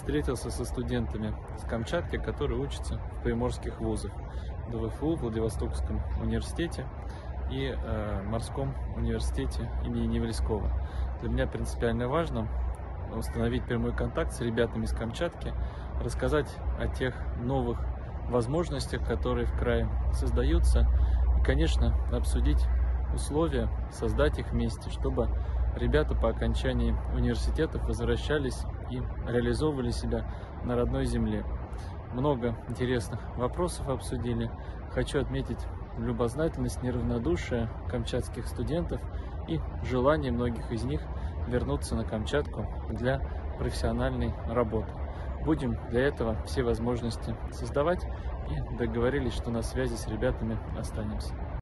встретился со студентами с Камчатки, которые учатся в приморских вузах, ДВФУ, Владивостокском университете и Морском университете имени Невельского. Для меня принципиально важно установить прямой контакт с ребятами из Камчатки, рассказать о тех новых возможностях, которые в крае создаются, и, конечно, обсудить условия, создать их вместе, чтобы ребята по окончании университетов возвращались и реализовывали себя на родной земле. Много интересных вопросов обсудили. Хочу отметить любознательность, неравнодушие камчатских студентов и желание многих из них вернуться на Камчатку для профессиональной работы. Будем для этого все возможности создавать и договорились, что на связи с ребятами останемся.